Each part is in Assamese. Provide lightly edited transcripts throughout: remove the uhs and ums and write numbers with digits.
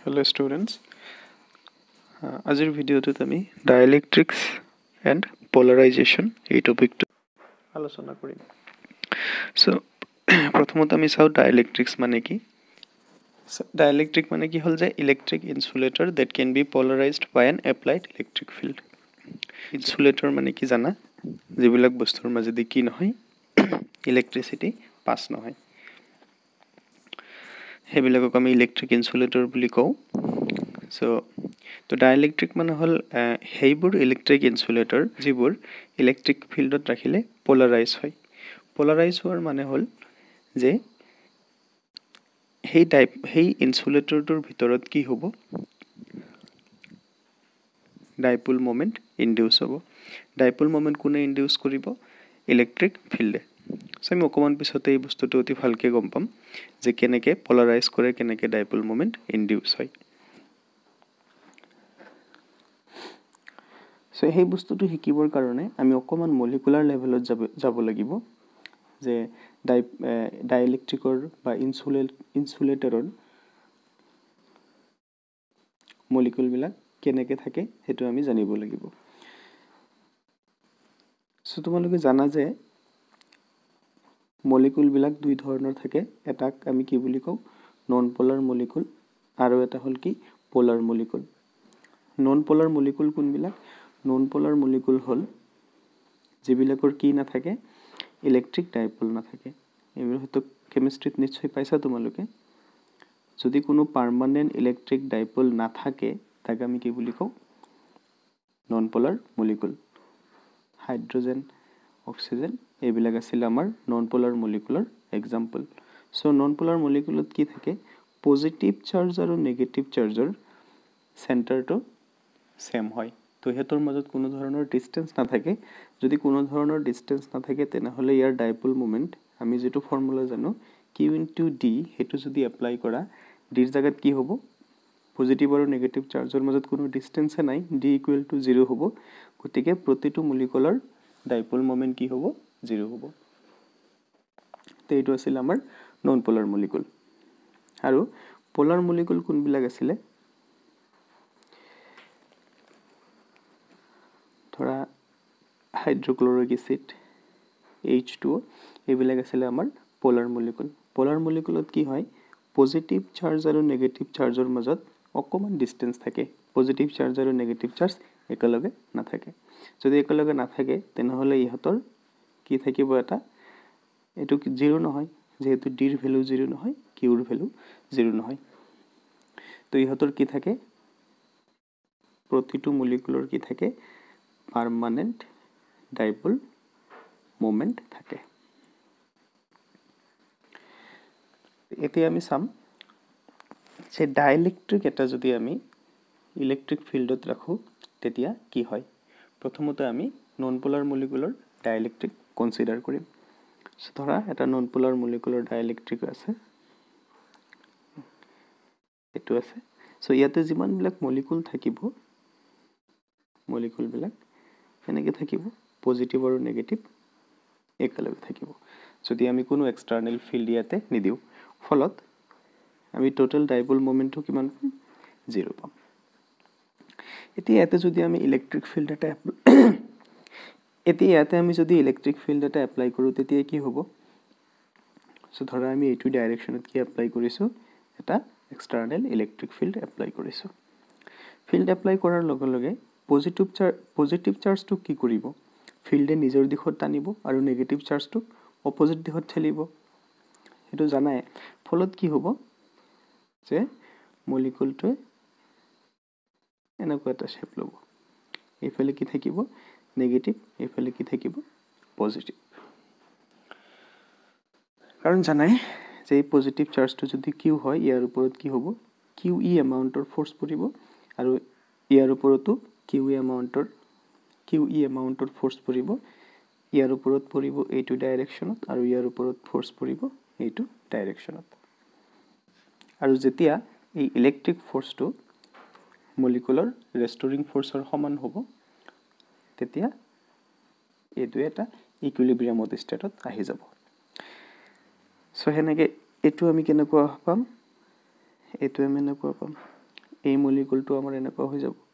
Hello students. আজিৰ ভিডিঅ'টোত আমি ডাইলেক্ট্ৰিক্স এণ্ড পলাৰাইজেশ্যন এই টপিকটো আলোচনা কৰিম। সো প্ৰথমতে আমি চাওঁ ডাইলেক্ট্ৰিক্স মানে কি। ডাইলেক্ট্ৰিক মানে কি হ'ল যে electric insulator that can be polarized by an applied electric field. Insulator মানে কি জানা, যিবিলাক বস্তুৰ মাজেদি কি নহয় ইলেক্ট্ৰিচিটি পাছ নহয়, সেইবিলাকক আমি ইলেক্ট্ৰিক ইনসুলেটৰ বুলি কওঁ। তো ডাইলেক্ট্ৰিক মানে হ'ল সেইবোৰ ইলেক্ট্ৰিক ইনসুলেটৰ যিবোৰ ইলেক্ট্ৰিক ফিল্ডত ৰাখিলে পলাৰাইজ হয়। পলাৰাইজ হোৱাৰ মানে হ'ল যে সেই ইনসুলেটৰটোৰ ভিতৰত কি হ'ব, ডাইপোল মোমেন্ট ইনডিউস হ'ব। ডাইপোল মোমেন্ট কোনে ইনডিউস কৰিব? ইলেক্ট্ৰিক ফিল্ডে। আমি অকণমান পিছতে এই বস্তুটো অতি ভালকৈ গম পাম যে কেনেকৈ পলাৰাইজ কৰে, কেনেকৈ ডাইপোল মোমেন্ট ইনডিউস হয়। সেই বস্তুটো শিকিবৰ কাৰণে আমি অকণমান মলিকুলাৰ লেভেলত যাব লাগিব, যে ডাইলেক্ট্ৰিকৰ বা ইনসুলেটৰৰ মলিকুলবিলাক কেনেকৈ থাকে সেইটো আমি জানিব লাগিব। তোমালোকে জানা যে মলিকুলবিলাক দুই ধৰণৰ থাকে। এটাক আমি কি বুলি কওঁ? নন পোলাৰ মলিকুল, আৰু এটা হ'ল কি polar molecule. Non polar molecule কোনবিলাক? নন পোলাৰ মলিকুল হ'ল যিবিলাকৰ কি নাথাকে, ইলেক্ট্ৰিক ডাইপোল নাথাকে। এইবোৰ হয়তো কেমিষ্ট্ৰিত নিশ্চয় পাইছা তোমালোকে। যদি কোনো পাৰ্মানেণ্ট ইলেক্ট্ৰিক ডাইপোল নাথাকে তাক আমি কি বুলি কওঁ? Non polar molecule. Hydrogen, oxygen এইবিলাক আছিল আমাৰ নন পোলাৰ মলিকুলৰ এক্সাম্পল। নন পোলাৰ মলিকুলত কি থাকে? পজিটিভ চাৰ্জ আৰু নেগেটিভ চাৰ্জৰ চেণ্টাৰটো সেম হয়। তো সিহঁতৰ মাজত কোনো ধৰণৰ ডিষ্টেঞ্চ নাথাকে। যদি কোনো ধৰণৰ ডিষ্টেঞ্চ নাথাকে তেনেহ'লে ইয়াৰ ডাইপোল মোমেন্ট আমি যিটো ফৰ্মুলা জানো Q/D, সেইটো যদি এপ্লাই কৰা, ডিৰ জাগাত কি হ'ব? পজিটিভ আৰু নেগেটিভ চাৰ্জৰ মাজত কোনো ডিষ্টেঞ্চে নাই, D = 0 হ'ব। গতিকে প্ৰতিটো মলিকুলৰ ডাইপোল মোমেন্ট কি হ'ব? 0 হ'ব। তো এইটো আছিল আমাৰ নন পোলাৰ মলিকুল। আৰু পোলাৰ মলিকুল কোনবিলাক আছিলে? ধৰা হাইড্ৰক্লৰিক এচিড, H2O এইবিলাক আছিলে আমাৰ পোলাৰ মলিকুল। পোলাৰ মলিকুলত কি হয়? পজিটিভ চাৰ্জ আৰু নেগেটিভ চাৰ্জৰ মাজত অকণমান ডিষ্টেঞ্চ থাকে। পজিটিভ চাৰ্জ আৰু নেগেটিভ চাৰ্জ একেলগে নাথাকে। যদি একেলগে নাথাকে তেনেহ'লে ইহঁতৰ কি থাকিব? এইটো 0 নহয়, যিহেতু ডিৰ ভেলু 0 নহয়, কিউৰ ভেলু 0 নহয়। তো ইহঁতৰ কি থাকে? প্ৰতিটো মলিকুলৰ কি থাকে? পাৰ্মানেণ্ট ডাইপোল মোমেন্ট থাকে। এতিয়া আমি চাম যে ডাইলেক্ট্ৰিক এটা যদি আমি ইলেক্ট্ৰিক ফিল্ডত ৰাখোঁ তেতিয়া কি হয়। প্ৰথমতে আমি নন পোলাৰ মলিকুলৰ ডাইলেক্ট্ৰিক কনচিডাৰ কৰিম। ধৰা এটা নন পোলাৰ মলিকুলৰ ডাইলেক্ট্ৰিক আছে, এইটো আছে। ইয়াতে যিমানবিলাক মলিকুল থাকিব, মলিকুলবিলাক এনেকৈ থাকিব, পজিটিভ আৰু নেগেটিভ একেলগে থাকিব। যদি আমি কোনো এক্সটাৰ্নেল ফিল্ড ইয়াতে নিদিওঁ, ফলত আমি টোটেল ডাইপোল মোমেন্টটো কিমান পাম? 0 পাম। এতিয়া ইয়াতে যদি আমি ইলেক্ট্ৰিক ফিল্ড এটা এপ্লাই কৰোঁ তেতিয়া কি হ'ব? ধৰা আমি এইটো ডাইৰেকশ্যনত কি এপ্লাই কৰিছোঁ? এটা এক্সটাৰ্নেল ইলেক্ট্ৰিক ফিল্ড এপ্লাই কৰিছোঁ। ফিল্ড এপ্লাই কৰাৰ লগে লগে পজিটিভ চাৰ্জটো কি কৰিব? ফিল্ডে নিজৰ দিশত টানিব আৰু নেগেটিভ চাৰ্জটো অপজিট দিশত ঠেলিব। সেইটো জানাই। ফলত কি হ'ব যে মলিকুলটোৱে এনেকুৱা এটা শ্বেপ ল'ব। এইফালে কি থাকিব? নেগেটিভ, এইফালে কি থাকিব? পজিটিভ। কাৰণ জানাই যে এই পজিটিভ চাৰ্জটো যদি কিউ হয়, ইয়াৰ ওপৰত কি হ'ব? QE এমাউণ্টৰ ফ'ৰ্চ পৰিব, আৰু ইয়াৰ ওপৰতো QE এমাউণ্টৰ ফ'ৰ্চ পৰিব। ইয়াৰ ওপৰত পৰিব এইটো ডাইৰেকশ্যনত, আৰু ইয়াৰ ওপৰত ফ'ৰ্চ পৰিব এইটো ডাইৰেকশ্যনত। আৰু যেতিয়া এই ইলেক্ট্ৰিক ফ'ৰ্চটো মলিকুলৰ ৰেষ্টৰিং ফ'ৰ্চৰ সমান হ'ব, তেতিয়া এইটো এটা ইকুইলিব্ৰিয়াম ষ্টেটত আহি যাব। সেনেকৈ এইটো আমি কেনেকুৱা পাম? এইটো আমি এনেকুৱা পাম। এই মলিকুলটো আমাৰ এনেকুৱা হৈ যাব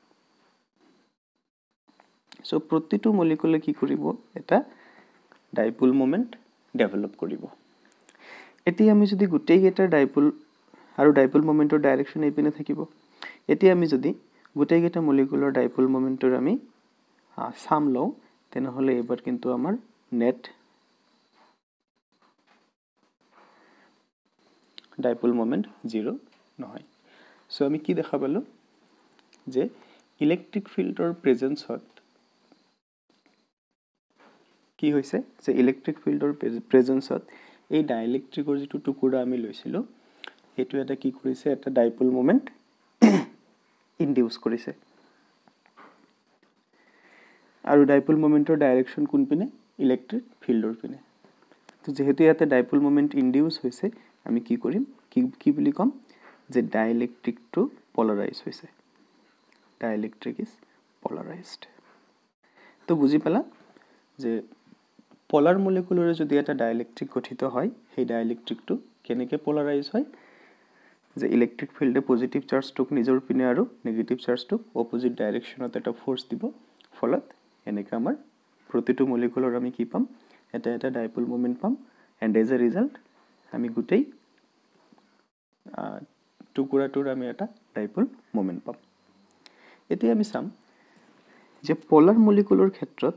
সো প্ৰতিটো মলিকুলে কি কৰিব এটা ডাইপোল মোমেন্ট ডেভেলপ কৰিব এতিয়া আমি যদি গুটেই গেটাৰ ডাইপোল আৰু ডাইপোল মোমেন্টৰ ডাইৰেকশন এইপিনে থাকিব এতিয়া আমি যদি গুটেই গেটা মলিকুলৰ ডাইপোল মোমেন্টৰ আমি সাম লও তেনেহলে এবাৰ কিন্তু আমাৰ নেট ডাইপোল মোমেন্ট 0 নহয় সো আমি কি দেখা পালো যে ইলেক্ট্ৰিক ফিল্ডৰ প্ৰেজেন্সত কি হৈছে যে ইলেক্ট্ৰিক ফিল্ডৰ প্ৰেজেন্সত এই ডাইইলেক্ট্ৰিকৰ যেটো টুকুৰা আমি লৈছিলো এটো এটা কি কৰিছে এটা ডাইপোল মোমেন্ট ইনডিউস কৰিছে আৰু ডাইপোল মোমেন্টৰ ডাইৰেকশন কোন পিনে ইলেক্ট্ৰিক ফিল্ডৰ পিনে তো যেহেতু ইয়াতে ডাইপোল মোমেন্ট ইনডিউস হৈছে আমি কি কৰিম কি বুলি কম যে ডাইইলেক্ট্ৰিক টু পোলাৰাইজ হৈছে ডাইইলেক্ট্ৰিক ইজ পোলাৰাইজড তো বুজি পালা যে পোলাৰ মলিকুলৰে যদি এটা ডাইইলেক্ট্ৰিক গঠিত হয় সেই ডাইইলেক্ট্ৰিকটো কেনেকৈ পোলাৰাইজ হয় যে ইলেক্ট্ৰিক ফিল্ডে পজিটিভ চাৰ্জটোক নিজৰ পিনে আৰু নেগেটিভ চাৰ্জটোক অপোজিট ডাইৰেকশনত এটা ফোৰ্স দিব ফলত এনেকৈ আমাৰ প্ৰতিটো মলিকুলৰ আমি কি পাম এটা ডাইপোল মোমেন্ট পাম এন্ড এজ এ ৰিজাল্ট আমি গুটেই টুকুৰাটোৰ আমি এটা ডাইপোল মোমেন্ট পাম এতিয়া আমি চাম যে পোলাৰ মলিকুলৰ ক্ষেত্ৰত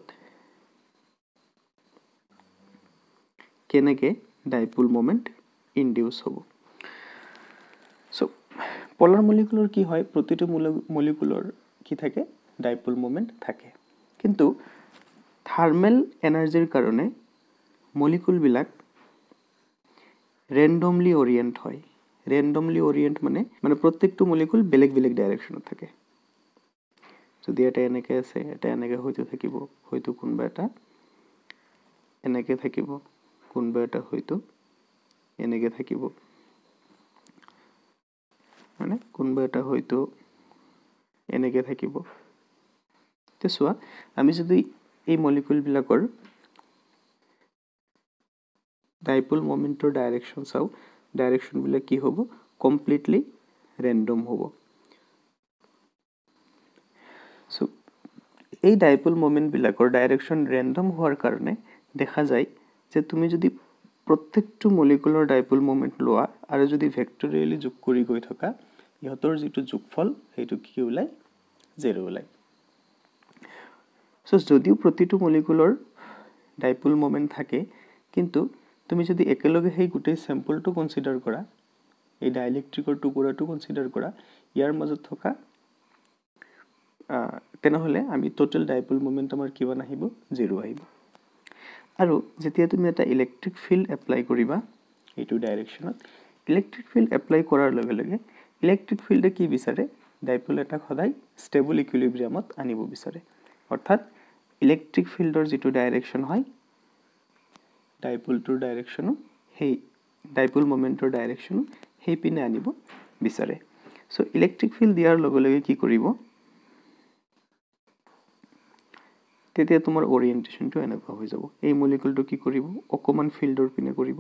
কেনেকৈ ডাইপোল মোমেন্ট ইনডিউস হ'ব সো পোলাৰ মলিকুলৰ কি হয় প্ৰতিটো মলিকুলৰ কি থাকে ডাইপোল মোমেন্ট থাকে কিন্তু থাৰ্মেল এনাৰ্জিৰ কাৰণে মলিকুল বিলাক ৰেন্ডমলি ওৰিয়েন্ট হয় ৰেন্ডমলি ওৰিয়েন্ট মানে প্ৰত্যেকটো মলিকুল বেলেগ বেলেগ ডাইৰেকশনত থাকে যদি এটা এনেকৈ আছে এটা এনেকৈ হয়তো থাকিব হয়তো কোনবা এটা এনেকৈ থাকিব কোনবা এটা হয়তো এনেকৈ থাকিব মানে কোনবা এটা হয়তো এনেকৈ থাকিব তে সোৱা আমি যদি এই মলিকুল বিলাকৰ ডাইপোল মোমেন্টৰ ডাইৰেকশন চাও ডাইৰেকশন বিলাক কি হ'ব কমপ্লিটলি ৰেন্ডম হ'ব সো এই ডাইপোল মোমেন্ট বিলাকৰ ডাইৰেকশন ৰেন্ডম হোৱাৰ কাৰণে দেখা যায় যে তুমি যদি প্ৰত্যেকটো মলিকুলৰ ডাইপোল মোমেন্ট লোৱা আৰু যদি ভেক্টৰিয়েলি যোগ কৰি গৈ থকা ইহতৰ যেটো যোগফল হেতু কি ওলাই 0 ওলাই সো যদিও প্ৰতিটো মলিকুলৰ ডাইপোল মোমেন্ট থাকে কিন্তু তুমি যদি একেলগে সেই গুটেই স্যাম্পলটো কনসিডাৰ কৰা এই ডাইইলেক্ট্ৰিকৰ টুকুৰাটো কনসিডাৰ কৰা ইয়াৰ মাজত থকা তেনেহলে আমি টোটাল ডাইপোল মোমেন্ট আমাৰ কিমান আহিব 0 আহিব আৰু যেতিয়া তুমি এটা ইলেক্ট্ৰিক ফিল্ড এপ্লাই কৰিবা এইটো ডাইৰেকশনত ইলেক্ট্ৰিক ফিল্ড এপ্লাই কৰাৰ লগে লগে ইলেক্ট্ৰিক ফিল্ডে কি বিচাৰে ডাইপোল এটা সদায় ষ্টেবল ইকুইলিব্ৰিয়ামত আনিব বিচাৰে অৰ্থাৎ ইলেক্ট্ৰিক ফিল্ডৰ যেটো ডাইৰেকশন হয় ডাইপোলটোৰ ডাইৰেকশন হেই ডাইপোল মোমেন্টৰ ডাইৰেকশন হেই পিনে আনিব বিচাৰে সো ইলেক্ট্ৰিক ফিল্ড দিয়াৰ লগে লগে কি কৰিব তেতিয়া তোমাৰ ওৰিয়েন্টেশনটো এনেকুৱা হৈ যাব এই মলিকুলটো কি কৰিব অকমান ফিল্ডৰ পিনে কৰিব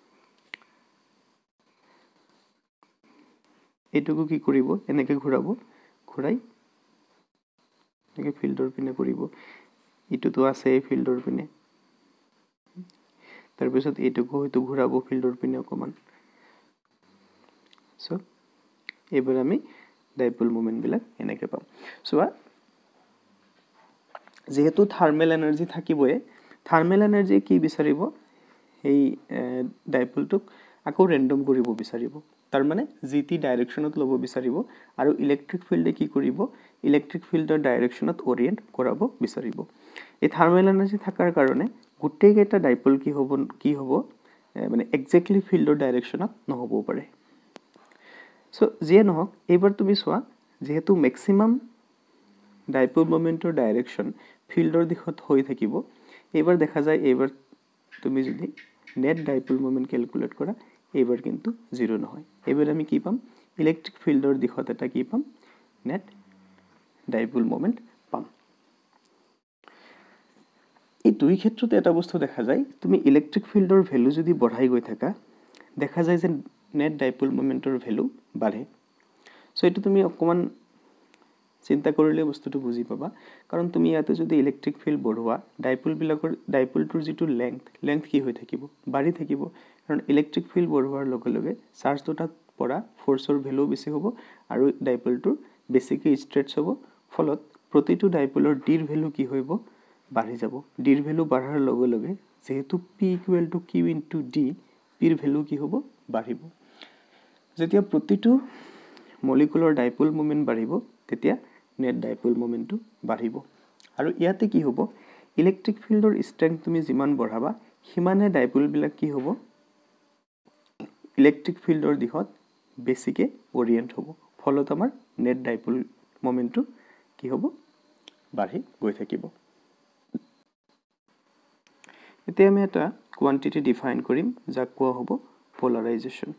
এটুকু কি কৰিব এনেকৈ ঘূৰাব ঘূৰাই এনেকৈ ফিল্ডৰ পিনে কৰিব ইটোটো আছে এই ফিল্ডৰ পিনে তাৰ পিছত এটুকু হয়তো ঘূৰাব ফিল্ডৰ পিনে অকমান সো এবাৰ আমি ডাইপোল মোমেন্ট বিলাক এনেকৈ পাম সো যেহেতু থাৰ্মেল এনাৰ্জি থাকিবই থাৰ্মেল এনাৰ্জি কি বিচাৰিব এই ডাইপোলটোক আকৌ ৰেন্ডম কৰিব বিচাৰিব তাৰ মানে জিটি ডাইৰেকশনত লব বিচাৰিব আৰু ইলেক্ট্ৰিক ফিল্ডে কি কৰিব ইলেক্ট্ৰিক ফিল্ডৰ ডাইৰেকশনত ওৰিয়েন্ট কৰাব বিচাৰিব এই থাৰ্মেল এনাৰ্জি থাকাৰ কাৰণে গুটেই এটা ডাইপোল কি হ'ব মানে এক্স্যাক্টলি ফিল্ডৰ ডাইৰেকশনত নহব পাৰে সো যিয়ে নহক এবাৰ তুমি সোৱা যেহেতু ম্যাক্সিমাম ডাইপোল মোমেন্টৰ ডাইৰেকশন ফিল্ডৰ দিশত হৈ থাকিব এবাৰ দেখা যায় এবাৰ তুমি যদি নেট ডাইপোল মোমেন্ট ক্যালকুলেট কৰা এবাৰ কিন্তু 0 নহয় এবাৰ আমি কি পাম ইলেক্ট্ৰিক ফিল্ডৰ দিশত এটা কি পাম নেট ডাইপোল মোমেন্ট পাম এই দুই ক্ষেত্ৰতে এটা বস্তু দেখা যায় তুমি ইলেক্ট্ৰিক ফিল্ডৰ ভ্যালু যদি বঢ়াই গৈ থাকা দেখা যায় যে নেট ডাইপোল মোমেন্টৰ ভ্যালু বাঢ়ে সো এটো তুমি অকমান চিন্তা কৰিলে বস্তুটো বুজি পাবা কাৰণ তুমি ইয়াতে যদি ইলেক্ট্ৰিক ফিল্ড বঢ়োৱা ডাইপোলটোৰ যেটো লেংথ কি হৈ থাকিব বাঢ়ি থাকিব কাৰণ ইলেক্ট্ৰিক ফিল্ড বঢ়োৱাৰ লগে লগে চাৰ্জ দুটাত পৰা ফোৰ্সৰ ভ্যালু বেছি হ'ব আৰু ডাইপোলটোৰ বেছিকৈ ষ্ট্ৰেটচ হ'ব ফলত প্ৰতিটো ডাইপোলৰ ডিৰ ভ্যালু কি হ'ব বাঢ়ি যাব ডিৰ ভ্যালু বাঢ়াৰ লগে লগে যেহেতু p = q * d পিৰ ভ্যালু কি হ'ব বাঢ়িব যেতিয়া প্ৰতিটো মলিকুলাৰ ডাইপোল মোমেন্ট বাঢ়িব তেতিয়া নেট ডাইপোল মোমেন্টটো বাঢ়িব আৰু ইয়াতে কি হ'ব ইলেক্ট্ৰিক ফিল্ডৰ ষ্ট্ৰেংথ তুমি যিমান বঢ়াবা হিমানে ডাইপোল বিলাক কি হ'ব ইলেক্ট্ৰিক ফিল্ডৰ দিশত বেছিকে ওৰিয়েন্ট হ'ব ফলত আমাৰ নেট ডাইপোল মোমেন্টটো কি হ'ব বাঢ়ি গৈ থাকিব এতিয়া আমি এটা কোৱান্টিটি ডিফাইন কৰিম যাক কোৱা হ'ব পোলাৰাইজেশন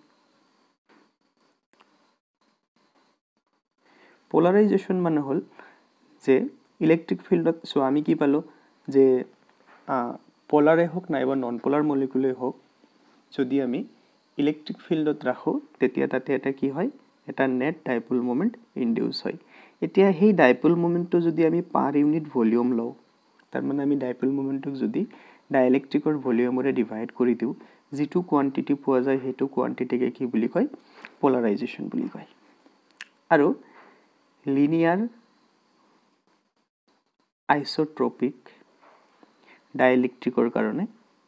পোলারাইজেশন মানে হল যে ইলেক্ট্রিক ফিল্ডত সো আমি কি পালো যে পোলারে হোক নাইবা নন পোলার মলিকুলে হোক যদি আমি ইলেক্ট্রিক ফিল্ডত রাখো তেতিয়া তাতে এটা কি হয় এটা নেট ডাইপোল মোমেন্ট ইনডিউস হয় এতিয়া সেই ডাইপোল মোমেন্টটো যদি আমি পার ইউনিট ভলিউম লও তার মানে আমি ডাইপোল মোমেন্টক যদি ডাইইলেক্ট্ৰিকৰ ভলিউমৰে ডিভাইড কৰি দিও যেটো কোৱান্টিটি পোৱা যায় হেতু কোৱান্টিটিকে কি বুলি কয় পোলাৰাইজেশন বুলি কয় আৰু linear isotropic dielectric karone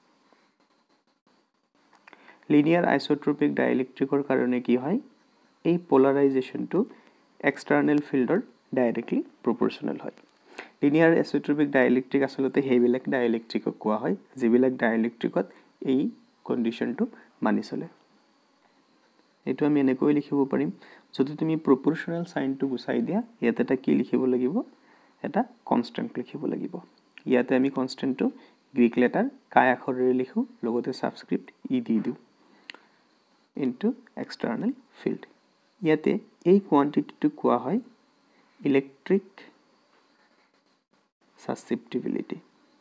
linear isotropic dielectric karone ki hoy ei polarization to external field or directly proportional hoy linear isotropic dielectric asolote hebilak dielectric koa hoy jibilak dielectric ot ei condition to mani chole এটো আমি এনেকৈ লিখিব পাৰিম যদি তুমি প্ৰপোৰ্শনাল সাইনটো গুছাই দিয়া ইয়াতে এটা কি লিখিব লাগিব এটা কনস্ট্যান্ট লিখিব লাগিব ইয়াতে আমি কনস্ট্যান্টটো গ্ৰীক লেটাৰ কাই আখৰেৰে লিখো লগতে সাবস্ক্ৰিপ্ট ই দি দিও ইনটু এক্সটাৰ্নাল ফিল্ড ইয়াতে এই কোৱান্টিটিটো কোৱা হয় electric susceptibility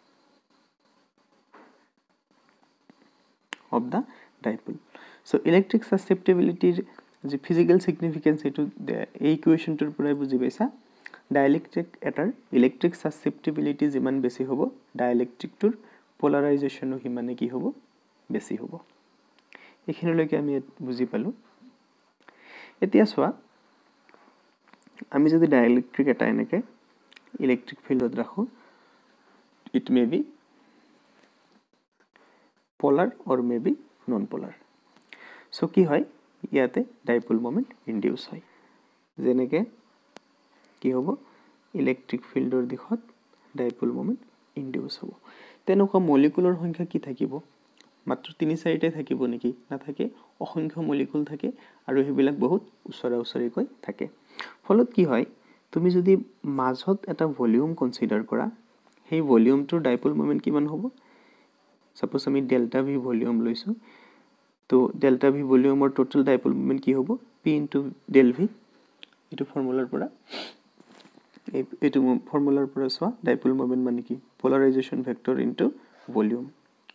of the dipole so electric susceptibility the physical significance etu equation tur purai buji paisa dielectric etar electric susceptibility jiman beshi hobo dielectric tur polarization o himane ki hobo beshi hobo ekhine loke ami buji palu etia soa ami jodi dielectric eta eneke electric field ot rakho it may be polar or maybe non-polar. So কি হয় ইয়াতে ডাইপোল মোমেন্ট ইনডিউস হয় যেনেকে কি হ'ব ইলেক্ট্ৰিক ফিল্ডৰ দিশত ডাইপোল মোমেন্ট ইনডিউস হ'ব তেনেকুৱা মলিকুলৰ সংখ্যা কি থাকিব মাত্ৰ 3-4টা থাকিব নেকি না থাকে অসংখ্য মলিকুল থাকে আৰু হেবিলাক বহুত উছৰা উছৰিকৈ থাকে ফলত কি হয় তুমি যদি মাজত এটা ভলিউম কনসিডাৰ কৰা সেই ভলিউমটোৰ ডাইপোল মোমেন্ট কিমান হ'ব Suppose আমি delta v volume লইছো তো delta v volume or total dipole moment কি হ'ব p into del v এটো ফর্মুলাৰ পৰা এটো ফর্মুলাৰ পৰা সোৱা dipole moment মানে কি polarization vector into volume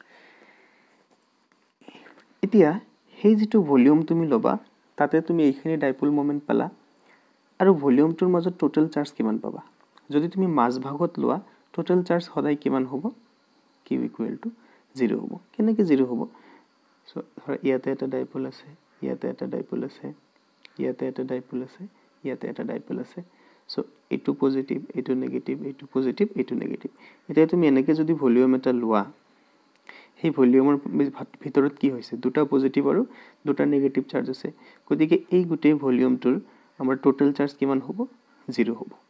এতিয়া সেই যেটো ভলিউম তুমি লবা তাতে তুমি এইখিনি dipole moment পালা আৰু ভলিউমটোৰ মাজত টোটাল চাৰ্জ কিমান পাবা যদি তুমি মাস ভাগত লোৱা টোটাল চাৰ্জ সদায় কিমান হ'ব q = 0 হ'ব কেনেকে 0 হ'ব সো ইয়াতে এটা ডাইপোল আছে ইয়াতে এটা ডাইপোল আছে ইয়াতে এটা ডাইপোল আছে ইয়াতে এটা ডাইপোল আছে সো এটো পজিটিভ এটো নেগেটিভ এটো পজিটিভ এটো নেগেটিভ এটা তুমি এনেকে যদি ভলিউম এটা লোৱা সেই ভলিউমৰ ভিতৰত কি হৈছে দুটা পজিটিভ আৰু দুটা নেগেটিভ চাৰ্জ আছে গতিকে এই গুটেই ভলিউমটোৰ আমাৰ টোটাল চাৰ্জ কিমান হ'ব 0 হ'ব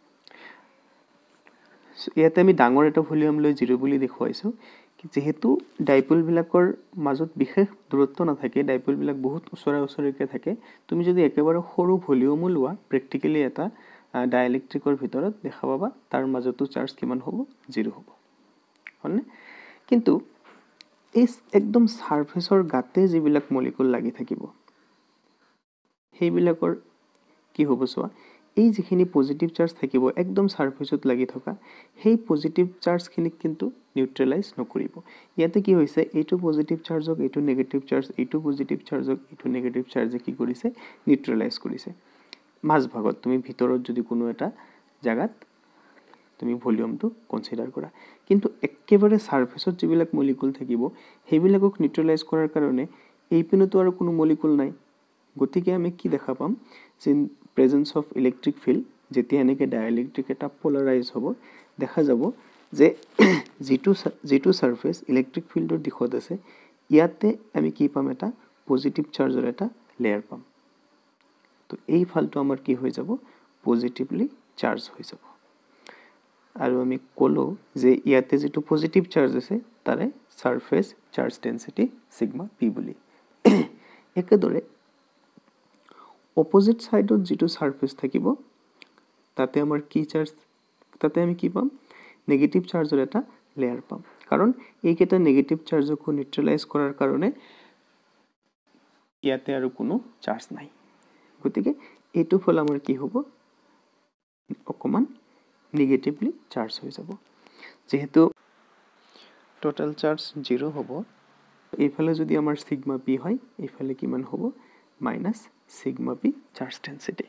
সো ইয়াতে আমি ডাঙৰ এটা ভলিউম লৈ 0 বুলি দেখুৱাইছো যেহেতু ডাইপোল বিলাকৰ মাজত বিশেষ দূৰত্ব নাথাকে ডাইপোল বিলাক বহুত উছৰা উছৰিকে থাকে তুমি যদি একেবাৰে সৰু ভলিউম লোৱা প্ৰ্যাকটিক্যালি এটা ডাইইলেক্ট্ৰিকৰ ভিতৰত দেখা পাবা তাৰ মাজতো চাৰ্জ কিমান হ'ব 0 হ'ব হয়নে কিন্তু এই একদম সাৰফেসৰ গাতে যিবিলাক মলিকুল লাগি থাকিব সেইবিলাকৰ কি হ'ব সোৱা এই যিখিনি পজিটিভ চাৰ্জ থাকিব একদম সাৰফেসত লাগি থকা সেই পজিটিভ চাৰ্জ খিনি কিন্তু নিউট্ৰেলাইজ নকৰিব ইয়াতে কি হৈছে এইটো পজিটিভ চাৰ্জক এইটো নেগেটিভ চাৰ্জ এইটো পজিটিভ চাৰ্জক এইটো নেগেটিভ চাৰ্জে কি কৰিছে নিউট্ৰেলাইজ কৰিছে মাজভাগত তুমি ভিতৰত যদি কোনো এটা জাগাত তুমি ভলিউমটো কনসিডাৰ কৰা কিন্তু একেবাৰে সাৰফেসত যিবিলাক মলিকুল থাকিব সেইবিলাকক নিউট্ৰেলাইজ কৰাৰ কাৰণে এই পিনতো আৰু কোনো মলিকুল নাই গতিকে আমি কি দেখা পাম যে প্ৰেজেন্স অফ ইলেক্ট্ৰিক ফিল্ড যেতিয়া এনেকে ডাইইলেক্ট্ৰিক এটা পোলাৰাইজ হ'ব দেখা যাব যে যেটো সাৰফেস ইলেক্ট্ৰিক ফিল্ডৰ দিশত আছে ইয়াতে আমি কি পাম এটা পজিটিভ চাৰ্জৰ এটা লেয়াৰ পাম তো এই ফালটো আমাৰ কি হৈ যাব পজিটিভলি চাৰ্জ হৈ যাব আৰু আমি কলো যে ইয়াতে যেটো পজিটিভ চাৰ্জ আছে তাৰে surface charge density sigma p বুলি একেদৰে অপোজিট সাইডত যেটো সারফেস থাকিব তাতে আমাৰ কি চাৰ্জ তাতে আমি কি পাম নেগেটিভ চাৰ্জৰ এটা লেয়াৰ পাম কাৰণ এইকেটা নেগেটিভ চাৰ্জক নিউট্ৰেলাইজ কৰাৰ কাৰণে ইয়াতে আৰু কোনো চাৰ্জ নাই গতিকে এইটো ফল আমাৰ কি হ'ব অকমান নেগেটিভলি চাৰ্জ হৈ যাব যেহেতু টোটাল চাৰ্জ 0 হ'ব এইফালে যদি আমাৰ সিগমা p হয় এইফালে কিমান হ'ব minus sigma p charge density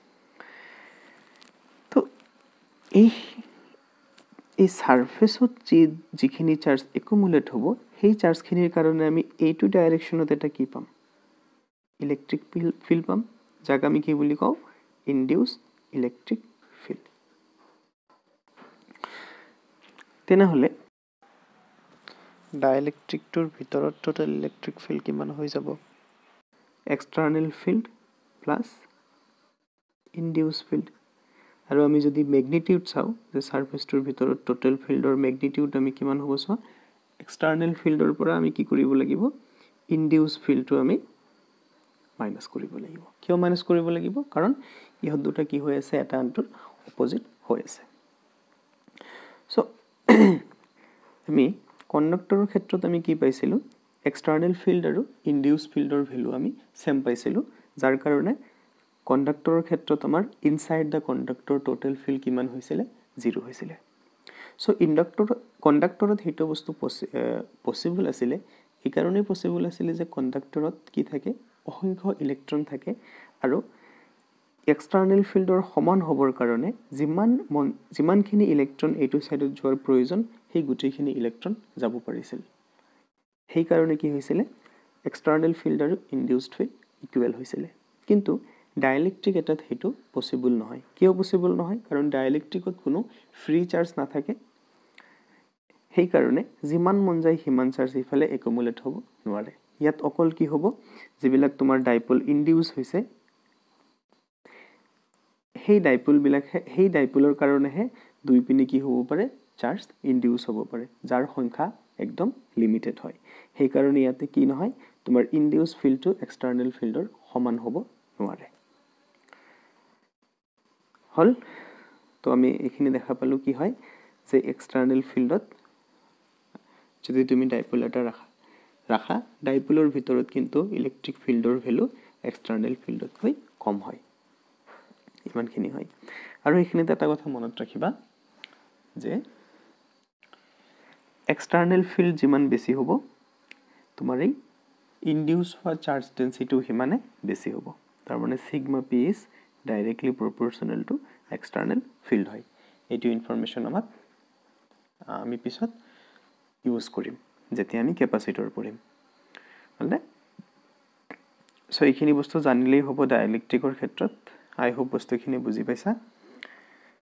তো এই সারফেসত যিখিনি চার্জ একুমুলেট হ'ব সেই চার্জখিনিৰ কাৰণে আমি এইটো ডাইৰেকশনত এটা কি পাম ইলেক্ট্ৰিক ফিল্ড পাম যাক আমি কি বুলি কওঁ ইনডিউস ইলেক্ট্ৰিক ফিল্ড তেনেহলে ডাইইলেক্ট্ৰিকটোৰ ভিতৰত টোটাল ইলেক্ট্ৰিক ফিল্ড কিমান হৈ যাব external field plus induced field আৰু আমি যদি ম্যাগনিটিউড চাও যে সারফেসটোৰ ভিতৰত টোটাল ফিল্ডৰ ম্যাগনিটিউড আমি কিমান হ'ব সো এক্সটাৰ্নাল ফিল্ডৰ পৰা আমি কি কৰিব লাগিব ইনডিউস ফিল্ডটো আমি মাইনাস কৰিব লাগিব কিয় মাইনাস কৰিব লাগিব কাৰণ ইহত দুটা কি হৈ আছে এটা আনটোৰ অপোজিট হৈ আছে সো আমি কণ্ডাক্টৰৰ ক্ষেত্ৰত আমি কি পাইছিলো external field আৰু induced ফিল্ডৰ ভ্যালু আমি সেম পাইছিলো যাৰ কাৰণে কণ্ডাক্টৰৰ ক্ষেত্ৰত আমাৰ inside the conductor total field কিমান হৈছিল 0 হৈছিল সো কণ্ডাক্টৰত হেটো বস্তু পসিবল আছিল এই কাৰণে পসিবল আছিল যে কণ্ডাক্টৰত কি থাকে অসংখ্য ইলেক্ট্ৰন থাকে আৰু এক্সটাৰ্নাল ফিল্ডৰ সমান হ'বৰ কাৰণে যিমানখিনি ইলেক্ট্ৰন এইটো সাইডত যোৱাৰ প্ৰয়োজন সেই গুটেখিনি ইলেক্ট্ৰন যাব পাৰিছিল সেই কাৰণে কি হৈছিল এক্সটাৰ্নাল ফিল্ড আৰু ইনডিউসড ফিল্ড ইকুৱেল হৈছিল কিন্তু ডাইইলেক্ট্ৰিক এটাত হেতু পসিবল নহয় কিয় পসিবল নহয় কাৰণ ডাইইলেক্ট্ৰিকত কোনো ফ্ৰী চাৰ্জ নাথাকে সেই কাৰণে যিমান মন যায় হিমান চাৰ্জ ইফালে একুমুলেট হ'ব নোৱাৰে ইয়াত অকল কি হ'ব যিবিলাক তোমাৰ ডাইপল ইনডিউস হৈছে সেই ডাইপলৰ কাৰণেহে দুই পিনে কি হ'ব পাৰে চাৰ্জ ইনডিউস হ'ব পাৰে যাৰ সংখ্যা একদম লিমিটেড হয় সেই কাৰণে ইয়াতে কি নহয় তোমাৰ ইনডিউস ফিল্ডটো এক্সটাৰ্নাল ফিল্ডৰ সমান হ'ব নোৱাৰে হল তো আমি এখিনি দেখা পালো কি হয় যে এক্সটাৰ্নাল ফিল্ডত যদি তুমি ডাইপল এটা ৰাখা ডাইপলৰ ভিতৰত কিন্তু ইলেক্ট্ৰিক ফিল্ডৰ ভ্যালু এক্সটাৰ্নাল ফিল্ডতকৈ কম হয় ইমানখিনি হয় আৰু এখিনিতে এটা কথা মনত ৰাখিবা যে external field যিমান বেছি হ'ব তোমাৰ এই ইনডিউস হোৱা চাৰ্জ ডেন্সিটি হিমানে বেছি হ'ব তাৰ মানে sigma p is directly proportional to external field হয় এইটো ইনফৰমেশন আমি পিছত ইউজ কৰিম যেতিয়া আমি ক্যাপাসিটৰ পঢ়িম হলনে সো এইখিনি বস্তু জানিলেই হ'ব ডাইইলেক্ট্ৰিকৰ ক্ষেত্ৰত আই হোপ বস্তুখিনি বুজি পাইছা